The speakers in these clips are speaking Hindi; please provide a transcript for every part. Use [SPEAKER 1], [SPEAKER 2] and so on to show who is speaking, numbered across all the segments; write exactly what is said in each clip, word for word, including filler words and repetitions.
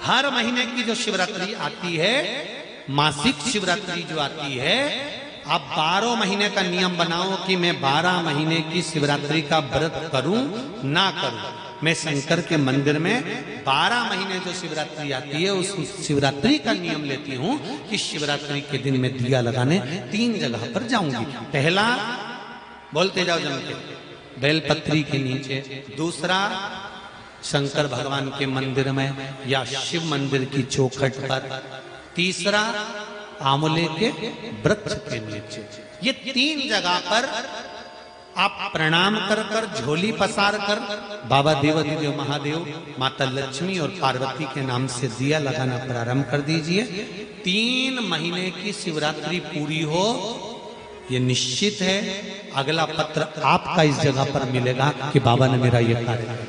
[SPEAKER 1] हर महीने की जो शिवरात्रि आती है, मासिक शिवरात्रि जो आती है, आप बारह महीने का नियम बनाओ कि मैं बारह महीने की शिवरात्रि का व्रत करूं ना करूं। मैं शंकर के मंदिर में बारह महीने जो शिवरात्रि आती है उस शिवरात्रि का नियम लेती हूं कि शिवरात्रि के दिन मैं दिया लगाने तीन जगह पर जाऊंगी। पहला, बोलते जाओ जम के, बेलपत्री के नीचे। दूसरा, शंकर भगवान के मंदिर में या शिव मंदिर की चौखट पर। तीसरा, आंवले के वृक्ष के नीचे। ये तीन जगह पर आप प्रणाम कर कर, झोली पसार कर बाबा देवाधिदेव महादेव, माता लक्ष्मी और पार्वती के नाम से दिया लगाना प्रारंभ कर दीजिए। तीन महीने की शिवरात्रि पूरी हो, ये निश्चित है अगला पत्र आपका इस जगह पर मिलेगा कि बाबा ने मेरा ये कार्य किया।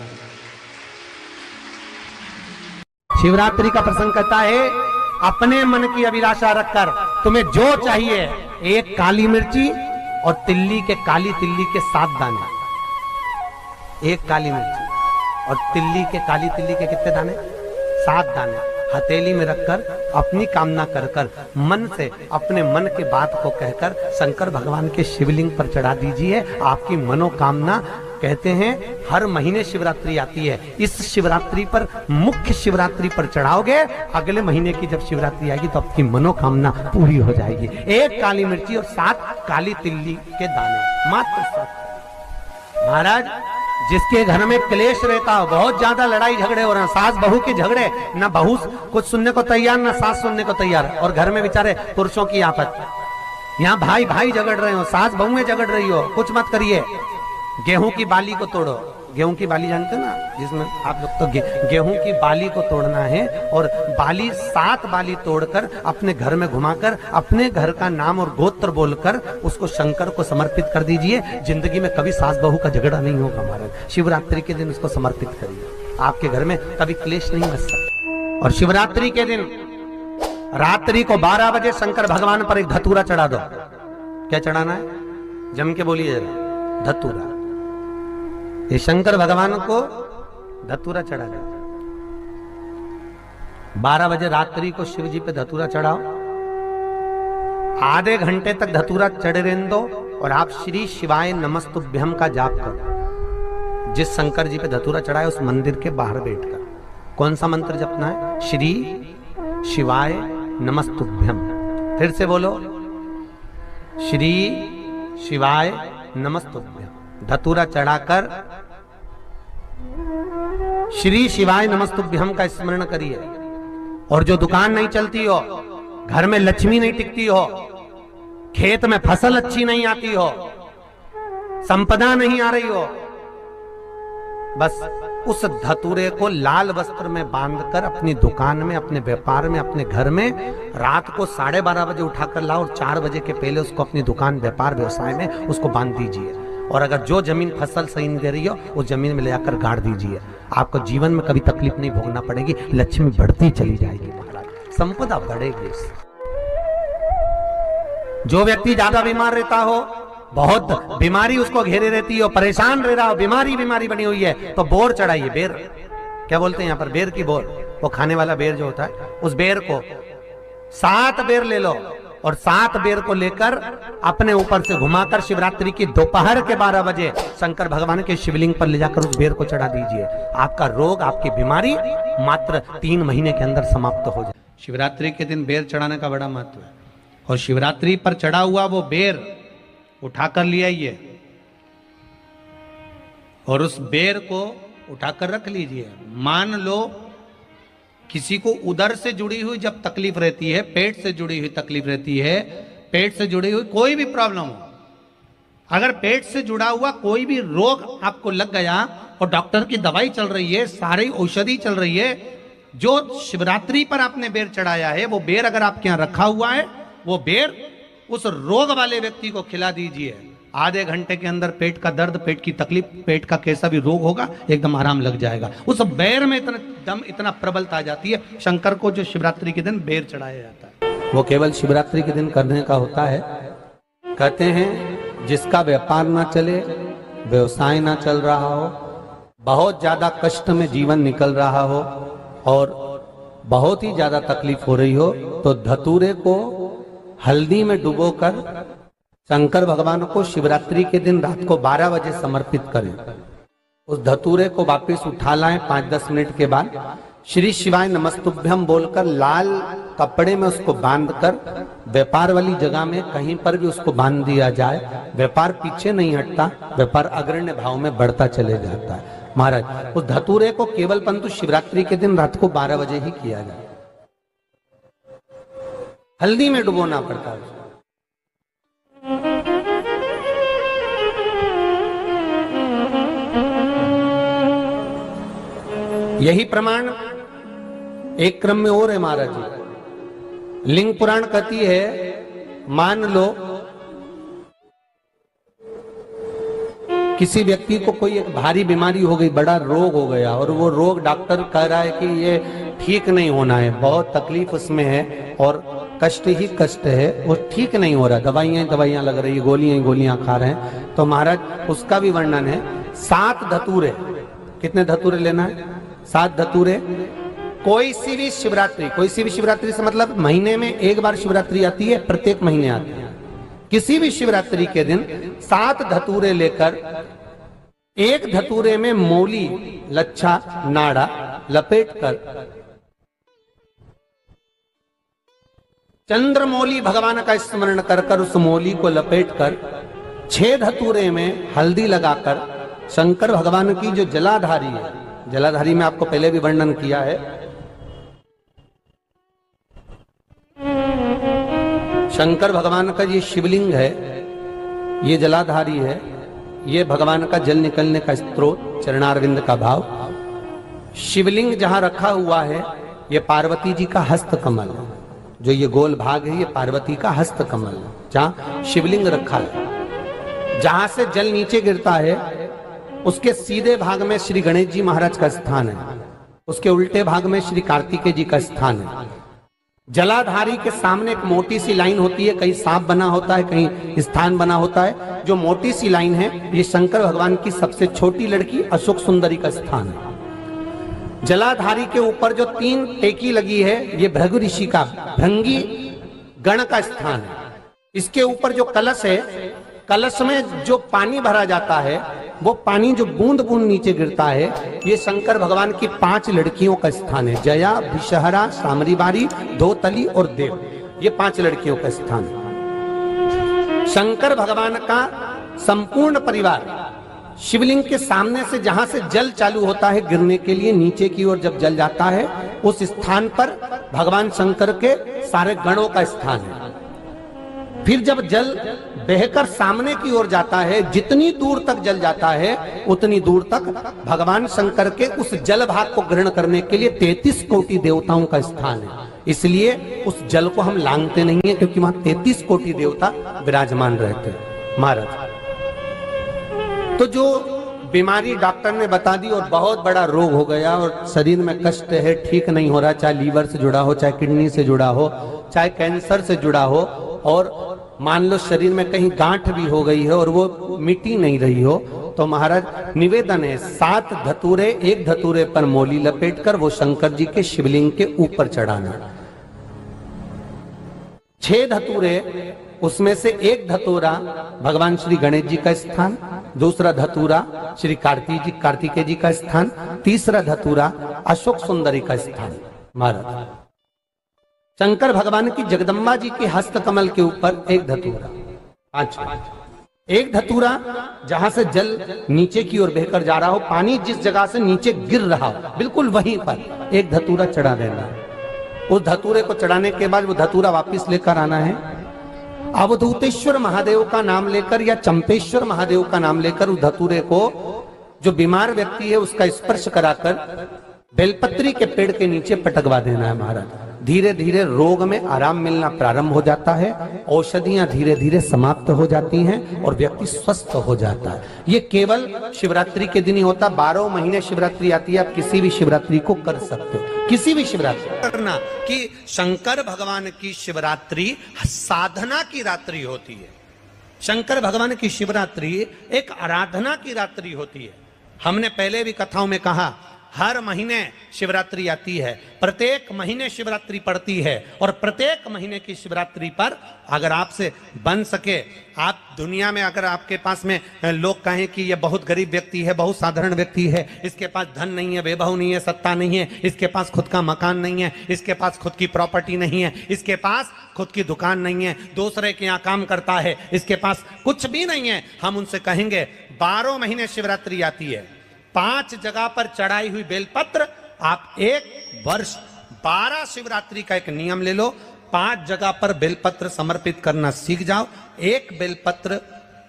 [SPEAKER 2] शिवरात्रि का प्रसंग कहता है, अपने मन की अभिलाषा रखकर तुम्हें जो चाहिए, एक काली मिर्ची और तिल्ली के काली तिल्ली के सात दाने। एक काली मिर्ची और तिल्ली के काली तिल्ली के कितने दाने? सात दाने। हथेली में रखकर अपनी कामना कर कर मन से अपने मन के बात को कहकर शंकर भगवान के शिवलिंग पर चढ़ा दीजिए। आपकी मनोकामना, कहते हैं हर महीने शिवरात्रि आती है, इस शिवरात्रि पर, मुख्य शिवरात्रि पर चढ़ाओगे, अगले महीने की जब शिवरात्रि आएगी तो आपकी मनोकामना पूरी हो जाएगी। एक काली मिर्ची और सात काली तिल्ली के दाने, मात्र सात। महाराज, जिसके घर में क्लेश रहता हो, बहुत ज्यादा लड़ाई झगड़े हो रहे हैं, सास बहू के झगड़े, ना बहू कुछ सुनने को तैयार ना सास सुनने को तैयार, और घर में बेचारे पुरुषों की आपत, यहाँ भाई भाई झगड़ रहे हो, सास बहुएं झगड़ रही हो, कुछ मत करिए। गेहूं की बाली को तोड़ो। गेहूं की बाली जानते हो ना, जिसमें आप लोग तो गे, गेहूं की बाली को तोड़ना है, और बाली, सात बाली तोड़कर अपने घर में घुमाकर अपने घर का नाम और गोत्र बोलकर उसको शंकर को समर्पित कर दीजिए। जिंदगी में कभी सास बहू का झगड़ा नहीं होगा महाराज। शिवरात्रि के दिन उसको समर्पित करिए, आपके घर में कभी क्लेश नहीं बच सकता। और शिवरात्रि के दिन रात्रि को बारह बजे शंकर भगवान पर एक धतूरा चढ़ा दो। क्या चढ़ाना है? जम के बोलिए जरा। धतूरा। ये शंकर भगवान को धतूरा चढ़ा दो। बारह बजे रात्रि को शिव जी पे धतूरा चढ़ाओ। आधे घंटे तक धतूरा चढ़े रहने दो और आप श्री शिवाय नमस्तुभ्यम का जाप करो। जिस शंकर जी पे धतूरा चढ़ाए उस मंदिर के बाहर बैठकर कौन सा मंत्र जपना है? श्री शिवाय नमस्तुभ्यम। फिर से बोलो, श्री शिवाय नमस्तुभ्यम। धतूरा चढ़ाकर श्री शिवाय नमस्तुभ्यम का स्मरण करिए। और जो दुकान नहीं चलती हो, घर में लक्ष्मी नहीं टिकती हो, खेत में फसल अच्छी नहीं आती हो, संपदा नहीं आ रही हो, बस उस धतूरे को लाल वस्त्र में बांधकर अपनी दुकान में, अपने व्यापार में, अपने घर में रात को साढ़े बारह बजे उठाकर लाओ और चार बजे के पहले उसको अपनी दुकान, व्यापार, व्यवसाय में उसको बांध दीजिए। और अगर जो जमीन फसल सही नहीं दे रही हो उस जमीन में ले जाकर गाड़ दीजिए। आपको जीवन में कभी तकलीफ नहीं भोगना पड़ेगी, लक्ष्मी बढ़ती चली जाएगी महाराज, संपदा बढ़ेगी। जो व्यक्ति ज्यादा बीमार रहता हो, बहुत बीमारी उसको घेरे रहती हो, परेशान रह रहा हो, बीमारी बीमारी बनी हुई है, तो बोर चढ़ाइए। बेर, क्या बोलते हैं यहाँ पर? बेर की बोर, वो खाने वाला बेर जो होता है, उस बेर को सात बेर ले लो और सात बेर को लेकर अपने ऊपर से घुमाकर शिवरात्रि की दोपहर के बारह बजे शंकर भगवान के शिवलिंग पर ले जाकर उस बेर को चढ़ा दीजिए। आपका रोग, आपकी बीमारी मात्र तीन महीने के अंदर समाप्त हो जाए।
[SPEAKER 1] शिवरात्रि के दिन बेर चढ़ाने का बड़ा महत्व है। और शिवरात्रि पर चढ़ा हुआ वो बेर उठाकर ले आइए और उस बेर को उठाकर रख लीजिए। मान लो किसी को उदर से जुड़ी हुई जब तकलीफ रहती है, पेट से जुड़ी हुई तकलीफ रहती है, पेट से जुड़ी हुई कोई भी प्रॉब्लम हो, अगर पेट से जुड़ा हुआ कोई भी रोग आपको लग गया और डॉक्टर की दवाई चल रही है, सारी औषधि चल रही है, जो शिवरात्रि पर आपने बेर चढ़ाया है वो बेर अगर आपके यहाँ रखा हुआ है, वो बेर उस रोग वाले व्यक्ति को खिला दीजिए। आधे घंटे के अंदर पेट का दर्द, पेट की तकलीफ, पेट का कैसा भी रोग होगा, एकदम आराम लग जाएगा। उस बेर में इतना दम, इतना प्रबलता आ जाती है। शंकर को जो शिवरात्रि के दिन बेर चढ़ाया जाता है
[SPEAKER 2] वो केवल शिवरात्रि के दिन करने का होता है। कहते हैं जिसका व्यापार ना चले, व्यवसाय ना चल रहा हो, बहुत ज्यादा कष्ट में जीवन निकल रहा हो और बहुत ही ज्यादा तकलीफ हो रही हो तो धतूरे को हल्दी में डुबोकर शंकर भगवान को शिवरात्रि के दिन रात को बारह बजे समर्पित करें। उस धतूरे को वापस उठा लाएं पांच दस मिनट के बाद, श्री शिवाय नमस्तुभ्यम बोलकर लाल कपड़े में उसको बांधकर व्यापार वाली जगह में कहीं पर भी उसको बांध दिया जाए। व्यापार पीछे नहीं हटता, व्यापार अग्रण्य भाव में बढ़ता चले जाता है। महाराज उस धतूरे को केवल परंतु शिवरात्रि के दिन रात को बारह बजे ही किया जाए, हल्दी में डुबोना पड़ता है। यही प्रमाण एक क्रम में और है महाराज जी। लिंग पुराण कहती है, मान लो किसी व्यक्ति को कोई एक भारी बीमारी हो गई, बड़ा रोग हो गया और वो रोग डॉक्टर कह रहा है कि ये ठीक नहीं होना है, बहुत तकलीफ उसमें है और कष्ट ही कष्ट है, वो ठीक नहीं हो रहा, दवाइयां दवाइयां लग रही, गोलियां गोलियां खा रहे हैं। तो महाराज उसका भी वर्णन है। सात धतूरे, कितने धतूरे लेना है? सात धतूरे। कोई सी भी शिवरात्रि, कोई सी भी शिवरात्रि से मतलब महीने में एक बार शिवरात्रि आती है, प्रत्येक महीने आती है। किसी भी शिवरात्रि के दिन सात धतूरे लेकर, एक धतूरे में मौली लच्छा नाड़ा लपेटकर चंद्रमौली भगवान का स्मरण कर कर उस मौली को लपेटकर छह धतूरे में हल्दी लगाकर शंकर भगवान की जो जलाधारी है, जलाधारी में आपको पहले भी वर्णन किया है, शंकर भगवान का ये शिवलिंग है, ये जलाधारी है, ये भगवान का जल निकलने का स्त्रोत, चरणारविंद का भाव। शिवलिंग जहां रखा हुआ है ये पार्वती जी का हस्त कमल है, जो ये गोल भाग है ये पार्वती का हस्त कमल है, जहां शिवलिंग रखा है। जहां से जल नीचे गिरता है उसके सीधे भाग में श्री गणेश जी महाराज का स्थान है, उसके उल्टे भाग में श्री कार्तिकेय जी का स्थान है। जलाधारी के सामने एक मोटी सी लाइन होती है, कहीं सांप बना होता है, कहीं स्थान बना होता है। जो मोटी सी लाइन है ये शंकर भगवान की सबसे छोटी लड़की अशोक सुंदरी का स्थान है। जलाधारी के ऊपर जो तीन टेकी लगी है ये भृगु ऋषि का भृंगी गण का स्थान है। इसके ऊपर जो कलश है, कलश में जो पानी भरा जाता है वो पानी जो बूंद बूंद नीचे गिरता है ये शंकर भगवान की पांच लड़कियों का स्थान है। जया, विषहरा, सामरीबारी, धोतली और देव, ये पांच लड़कियों का स्थान है। शंकर भगवान का संपूर्ण परिवार शिवलिंग के सामने से जहां से जल चालू होता है गिरने के लिए नीचे की ओर जब जल जाता है उस स्थान पर भगवान शंकर के सारे गणों का स्थान है। फिर जब जल बहकर सामने की ओर जाता है, जितनी दूर तक जल जाता है उतनी दूर तक भगवान शंकर के उस जल भाग को ग्रहण करने के लिए तैंतीस कोटि देवताओं का स्थान है। इसलिए उस जल को हम लांघते नहीं है क्योंकि वहां तैंतीस कोटि देवता विराजमान रहते हैं। महाराज तो जो बीमारी डॉक्टर ने बता दी और बहुत बड़ा रोग हो गया और शरीर में कष्ट है, ठीक नहीं हो रहा, चाहे लीवर से जुड़ा हो, चाहे किडनी से जुड़ा हो, चाहे कैंसर से जुड़ा हो, और मान लो शरीर में कहीं गांठ भी हो गई है और वो मिटी नहीं रही हो, तो महाराज निवेदन है सात धतूरे, एक धतूरे पर मौली लपेटकर वो शंकर जी के शिवलिंग के ऊपर चढ़ाना। छह धतूरे, उसमें से एक धतूरा भगवान श्री गणेश जी का स्थान, दूसरा धतूरा श्री कार्तिक जी कार्तिकेय जी का स्थान, तीसरा धतूरा अशोक सुंदरी का स्थान। महाराज शंकर भगवान की जगदम्बा जी के हस्त कमल के ऊपर एक धतूरा, पांच एक धतूरा जहां से जल नीचे की ओर बहकर जा रहा हो, पानी जिस जगह से नीचे गिर रहा हो बिल्कुल वहीं पर एक धतूरा चढ़ा देना है। उस धतूरे को चढ़ाने के बाद वो धतूरा वापस लेकर आना है। अवधूतेश्वर महादेव का नाम लेकर या चंपेश्वर महादेव का नाम लेकर उस धतूरे को जो बीमार व्यक्ति है उसका स्पर्श कराकर बेलपत्री के पेड़ के नीचे पटकवा देना है। महाराज धीरे धीरे रोग में आराम मिलना प्रारंभ हो जाता है, औषधियां धीरे धीरे समाप्त हो जाती हैं और व्यक्ति स्वस्थ हो जाता है। ये केवल शिवरात्रि के दिन ही होता, बारह महीने शिवरात्रि आती है, आप किसी भी शिवरात्रि को कर सकते हो, किसी भी शिवरात्रि करना। कि शंकर भगवान की शिवरात्रि साधना की रात्रि होती है। शंकर भगवान की शिवरात्रि एक आराधना की रात्रि होती है। हमने पहले भी कथाओं में कहा,
[SPEAKER 1] हर महीने शिवरात्रि आती है, प्रत्येक महीने शिवरात्रि पड़ती है, और प्रत्येक महीने की शिवरात्रि पर अगर आपसे बन सके, आप दुनिया में अगर आपके पास में लोग कहें कि ये बहुत गरीब व्यक्ति है, बहुत साधारण व्यक्ति है, इसके पास धन नहीं है, वैभव नहीं है, सत्ता नहीं है, इसके पास खुद का मकान नहीं है, इसके पास खुद की प्रॉपर्टी नहीं है, इसके पास खुद की दुकान नहीं है, दूसरे के यहाँ काम करता है, इसके पास कुछ भी नहीं है, हम उनसे कहेंगे बारह महीने शिवरात्रि आती है, पांच जगह पर चढ़ाई हुई बेलपत्र, आप एक वर्ष बारह शिवरात्रि का एक नियम ले लो, पांच जगह पर बेलपत्र समर्पित करना सीख जाओ। एक बेलपत्र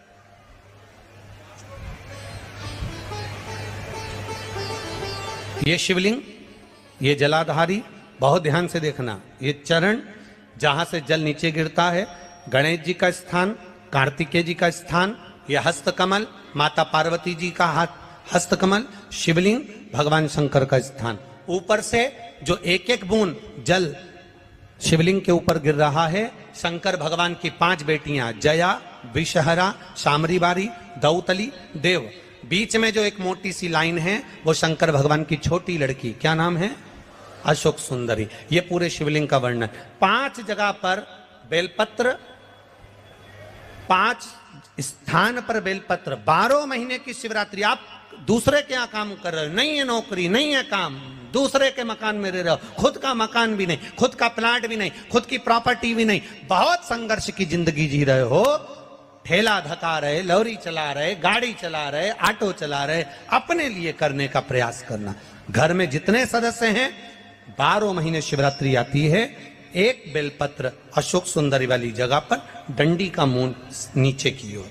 [SPEAKER 1] ये शिवलिंग, ये जलाधारी, बहुत ध्यान से देखना, ये चरण जहां से जल नीचे गिरता है, गणेश जी का स्थान, कार्तिकेय जी का स्थान, यह हस्तकमल, माता पार्वती जी का हाथ हस्तकमल, शिवलिंग, भगवान शंकर का स्थान। ऊपर से जो एक एक बूंद जल शिवलिंग के ऊपर गिर रहा है, शंकर भगवान की पांच बेटियां जया, विषहरा, शामरीबारी, दौतली, देव, बीच में जो एक मोटी सी लाइन है वो शंकर भगवान की छोटी लड़की, क्या नाम है? अशोक सुंदरी। ये पूरे शिवलिंग का वर्णन। पांच जगह पर बेलपत्र, पांच स्थान पर बेलपत्र, बारह महीने की शिवरात्रि। आप दूसरे के यहाँ काम कर रहे हो, नहीं है नौकरी, नहीं है काम, दूसरे के मकान में रह रहे हो, खुद का मकान भी नहीं, खुद का प्लाट भी नहीं, खुद की प्रॉपर्टी भी नहीं, बहुत संघर्ष की जिंदगी जी रहे हो, ठेला धका रहे, लौरी चला रहे, गाड़ी चला रहे, ऑटो चला रहे, अपने लिए करने का प्रयास करना। घर में जितने सदस्य हैं, बारह महीने शिवरात्रि आती है, एक बेलपत्र अशोक सुंदरी वाली जगह पर, डंडी का मुंह नीचे की ओर,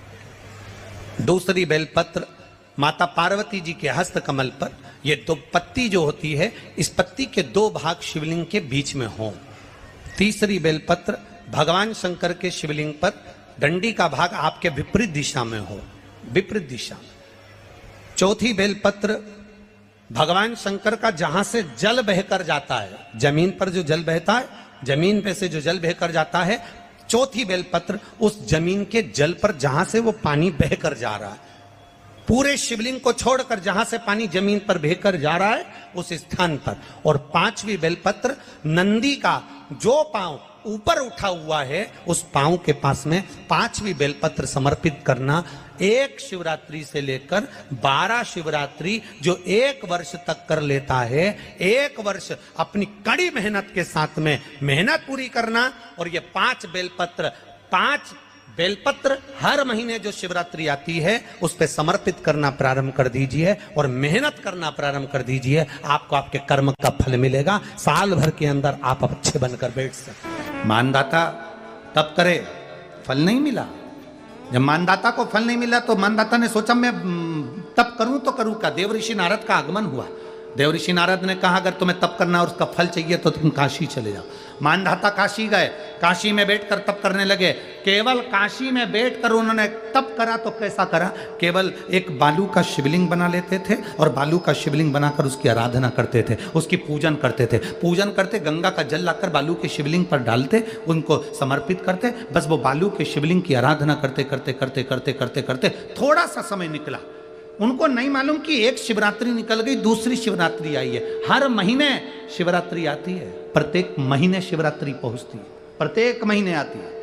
[SPEAKER 1] दूसरी बेलपत्र माता पार्वती जी के हस्त कमल पर। ये दो पत्ती जो होती है, इस पत्ती के दो भाग शिवलिंग के बीच में हो। तीसरी बेलपत्र भगवान शंकर के शिवलिंग पर, डंडी का भाग आपके विपरीत दिशा में हो, विपरीत दिशा में। चौथी बेलपत्र भगवान शंकर का जहां से जल बहकर जाता है, जमीन पर जो जल बहता है, जमीन पे से जो जल बहकर जाता है, चौथी बेलपत्र उस जमीन के जल पर जहां से वो पानी बहकर जा रहा है, पूरे शिवलिंग को छोड़कर जहां से पानी जमीन पर बहकर जा रहा है उस स्थान पर। और पांचवी बेलपत्र नंदी का जो पांव ऊपर उठा हुआ है, उस पांव के पास में पांचवी बेलपत्र समर्पित करना। एक शिवरात्रि से लेकर बारह शिवरात्रि जो एक वर्ष तक कर लेता है, एक वर्ष अपनी कड़ी मेहनत के साथ में मेहनत पूरी करना। और ये पांच बेलपत्र, पांच बेलपत्र हर महीने जो शिवरात्रि आती है उस पे समर्पित करना प्रारंभ कर दीजिए और मेहनत करना प्रारंभ कर दीजिए। आपको आपके कर्म का फल मिलेगा। साल भर के अंदर आप अच्छे बनकर बैठ सकते। मानदाता तब करे, फल नहीं मिला। जब मानदाता को फल नहीं मिला तो मानदाता ने सोचा मैं तप करूं तो करूं क्या। देव ऋषि नारद का आगमन हुआ। देव ऋषि नारद ने कहा अगर तुम्हें तप करना और उसका फल चाहिए तो तुम काशी चले जाओ। मानधाता काशी गए, काशी में बैठकर तप करने लगे। केवल काशी में बैठकर उन्होंने तप करा तो कैसा करा, केवल एक बालू का शिवलिंग बना लेते थे और बालू का शिवलिंग बनाकर उसकी आराधना करते थे, उसकी पूजन करते थे। पूजन करते, गंगा का जल लाकर बालू के शिवलिंग पर डालते, उनको समर्पित करते। बस वो बालू के शिवलिंग की आराधना करते करते करते करते करते करते थोड़ा सा समय निकला। उनको नहीं मालूम कि एक शिवरात्रि निकल गई, दूसरी शिवरात्रि आई है। हर महीने शिवरात्रि आती है, प्रत्येक महीने शिवरात्रि पहुंचती है, प्रत्येक महीने आती है।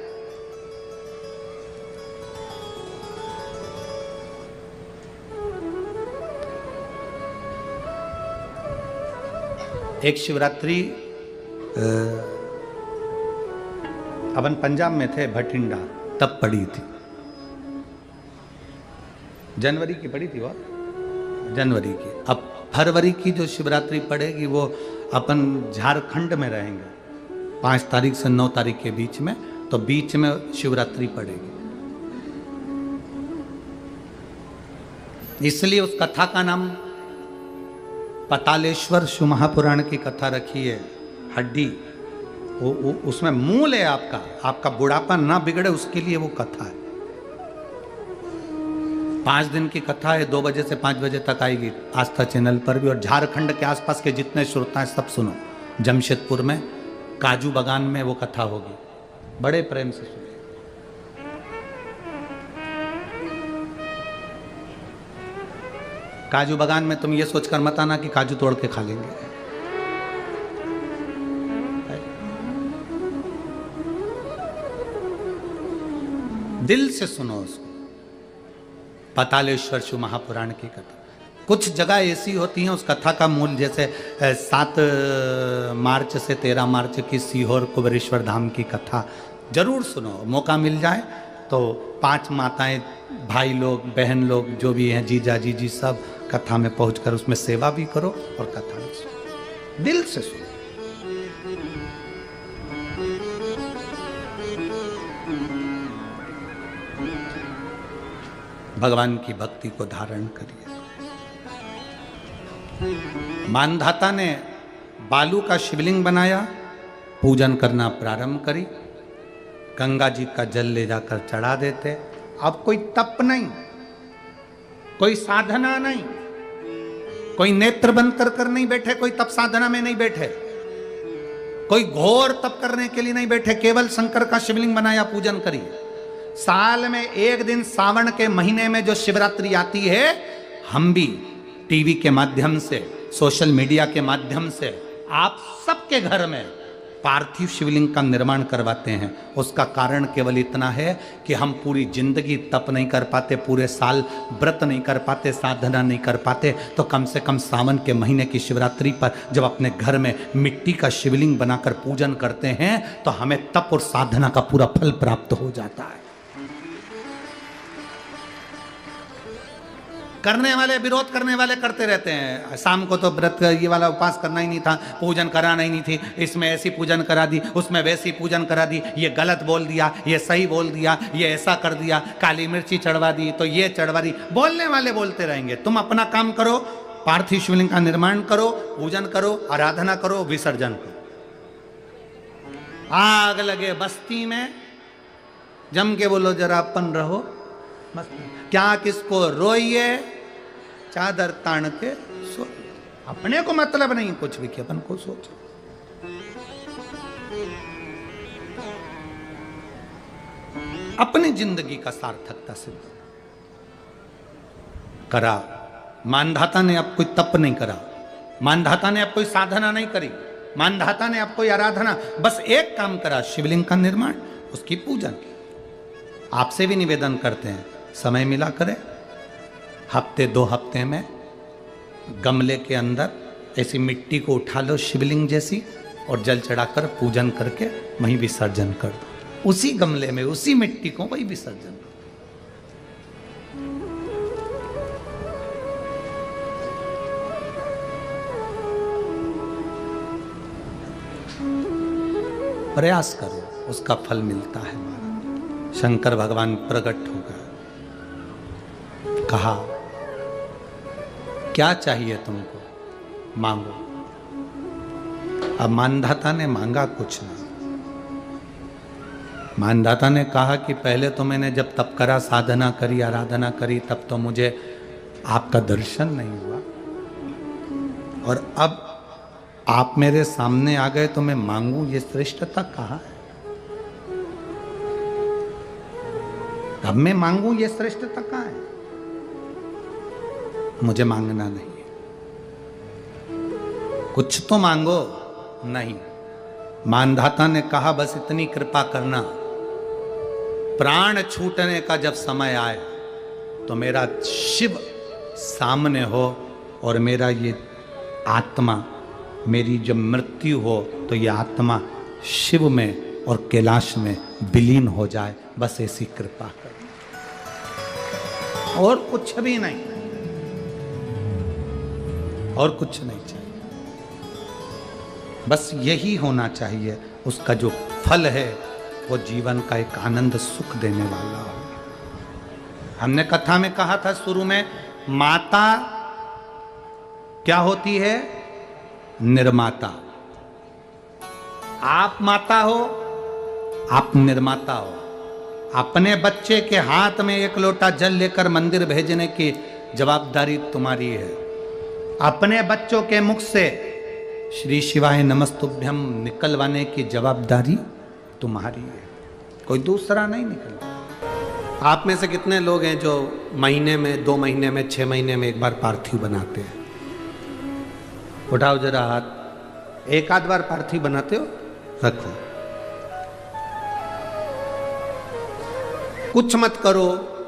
[SPEAKER 1] एक शिवरात्रि अपन पंजाब में थे, भटिंडा, तब पड़ी थी। जनवरी की पड़ी थी वो, जनवरी की। अब फरवरी की जो शिवरात्रि पड़ेगी वो अपन झारखंड में रहेंगे पाँच तारीख से नौ तारीख के बीच में, तो बीच में शिवरात्रि पड़ेगी। इसलिए उस कथा का नाम पतालेश्वर शिव महापुराण की कथा रखी है। हड्डी वो, वो उसमें मूल है आपका, आपका बुढ़ापा ना बिगड़े उसके लिए वो कथा है। पाँच दिन की कथा है, दो बजे से पाँच बजे तक आएगी आस्था चैनल पर भी। और झारखंड के आसपास के जितने श्रोता हैं सब सुनो। जमशेदपुर में काजू बागान में वो कथा होगी, बड़े प्रेम से सुनो। काजू बागान में तुम ये सोचकर मत आना कि काजू तोड़ के खा लेंगे। दिल से सुनो उसको। पातालेश्वर शिव महापुराण की कथा, कुछ जगह ऐसी होती हैं उस कथा का मूल, जैसे सात मार्च से तेरह मार्च की सीहोर कुबेरेश्वर धाम की कथा जरूर सुनो, मौका मिल जाए तो पांच माताएं, भाई लोग, बहन लोग जो भी हैं, जीजा जीजी, सब कथा में पहुंचकर उसमें सेवा भी करो और कथा भी सुनो, दिल से सुनो। भगवान की भक्ति को धारण करिए। मानधाता ने बालू का शिवलिंग बनाया, पूजन करना प्रारंभ करी, गंगा जी का जल ले जाकर चढ़ा देते। अब कोई तप नहीं, कोई साधना नहीं, कोई नेत्र बंद कर कर नहीं बैठे, कोई तप साधना में नहीं बैठे, कोई घोर तप करने के लिए नहीं बैठे, केवल शंकर का शिवलिंग बनाया, पूजन करी। साल में एक दिन सावन के महीने में जो शिवरात्रि आती है, हम भी टीवी के माध्यम से, सोशल मीडिया के माध्यम से आप सबके घर में पार्थिव शिवलिंग का निर्माण करवाते हैं। उसका कारण केवल इतना है कि हम पूरी जिंदगी तप नहीं कर पाते, पूरे साल व्रत नहीं कर पाते, साधना नहीं कर पाते, तो कम से कम सावन के महीने की शिवरात्रि पर जब अपने घर में मिट्टी का शिवलिंग बनाकर पूजन करते हैं तो हमें तप और साधना का पूरा फल प्राप्त हो जाता है। करने वाले, विरोध करने वाले करते रहते हैं, शाम को तो व्रत ये वाला उपवास करना ही नहीं था, पूजन कराना ही नहीं थी, इसमें ऐसी पूजन करा दी, उसमें वैसी पूजन करा दी, ये गलत बोल दिया, ये सही बोल दिया, ये ऐसा कर दिया, काली मिर्ची चढ़वा दी तो ये चढ़वा दी। बोलने वाले बोलते रहेंगे, तुम अपना काम करो, पार्थिव शिवलिंग का निर्माण करो, पूजन करो, आराधना करो, विसर्जन करो। आग लगे बस्ती में, जम के बोलो जरा अपन रहो, क्या किसको रोइए, चादर तान के सो, अपने को मतलब नहीं कुछ भी कि अपन को सोचो। अपनी जिंदगी का सार्थकता सिद्ध करा। मानधाता ने अब कोई तप नहीं करा, मानधाता ने अब कोई साधना नहीं करी, मानधाता ने अब कोई आराधना, बस एक काम करा, शिवलिंग का निर्माण, उसकी पूजन। आपसे भी निवेदन करते हैं, समय मिला करें, हफ्ते दो हफ्ते में गमले के अंदर ऐसी मिट्टी को उठा लो शिवलिंग जैसी, और जल चढ़ाकर पूजन करके वहीं विसर्जन कर दो। उसी गमले में, उसी मिट्टी को वहीं विसर्जन कर दो। प्रयास करो, उसका फल मिलता है। हमारा शंकर भगवान प्रकट हो गए, कहा क्या चाहिए तुमको, मांगो। अब मानधाता ने मांगा कुछ ना, मानधाता ने कहा कि पहले तो मैंने जब तप करा, साधना करी, आराधना करी, तब तो मुझे आपका दर्शन नहीं हुआ, और अब आप मेरे सामने आ गए तो मैं मांगू, ये श्रेष्ठता कहाँ है? अब मैं मांगू, ये श्रेष्ठता कहाँ है? मुझे मांगना नहीं है, कुछ तो मांगो। नहीं, मानधाता ने कहा बस इतनी कृपा करना, प्राण छूटने का जब समय आए तो मेरा शिव सामने हो, और मेरा ये आत्मा, मेरी जब मृत्यु हो तो ये आत्मा शिव में और कैलाश में विलीन हो जाए, बस ऐसी कृपा कर, और कुछ भी नहीं, और कुछ नहीं चाहिए, बस यही होना चाहिए। उसका जो फल है वो जीवन का एक आनंद सुख देने वाला हो। हमने कथा में कहा था शुरू में, माता क्या होती है? निर्माता। आप माता हो, आप निर्माता हो। अपने बच्चे के हाथ में एक लोटा जल लेकर मंदिर भेजने की जवाबदारी तुम्हारी है। अपने बच्चों के मुख से श्री शिवाय नमस्तुभ्यम निकलवाने की जवाबदारी तुम्हारी है, कोई दूसरा नहीं निकलवा। आप में से कितने लोग हैं जो महीने में, दो महीने में, छह महीने में एक बार पार्थिव बनाते हैं? उठाओ जरा हाथ। एक आध बार पार्थिव बनाते हो? रखो। कुछ मत करो।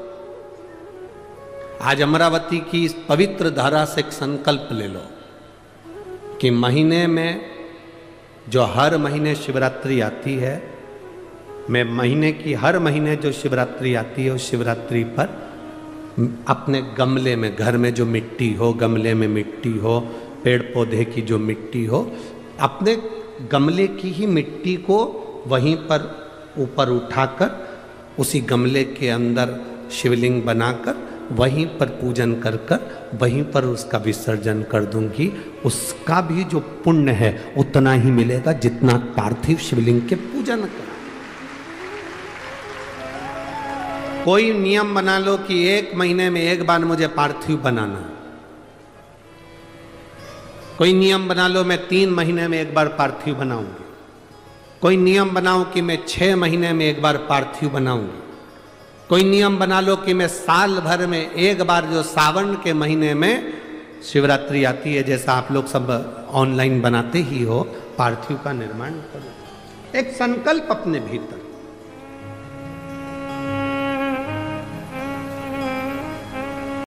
[SPEAKER 1] आज अमरावती की इस पवित्र धारा से एक संकल्प ले लो कि महीने में, जो हर महीने शिवरात्रि आती है, मैं महीने की हर महीने जो शिवरात्रि आती है उस शिवरात्रि पर अपने गमले में, घर में जो मिट्टी हो, गमले में मिट्टी हो, पेड़ पौधे की जो मिट्टी हो, अपने गमले की ही मिट्टी को वहीं पर ऊपर उठाकर उसी गमले के अंदर शिवलिंग बनाकर वहीं पर पूजन कर कर वहीं पर उसका विसर्जन कर दूंगी। उसका भी जो पुण्य है उतना ही मिलेगा जितना पार्थिव शिवलिंग के पूजन का। कोई नियम बना लो कि एक महीने में एक बार मुझे पार्थिव बनाना। कोई नियम बना लो मैं तीन महीने में एक बार पार्थिव बनाऊंगी। कोई नियम बनाओ कि मैं छह महीने में एक बार पार्थिव बनाऊंगी। कोई नियम बना लो कि मैं साल भर में एक बार, जो सावन के महीने में शिवरात्रि आती है, जैसा आप लोग सब ऑनलाइन बनाते ही हो, पार्थिव का निर्माण करो। एक संकल्प अपने भीतर।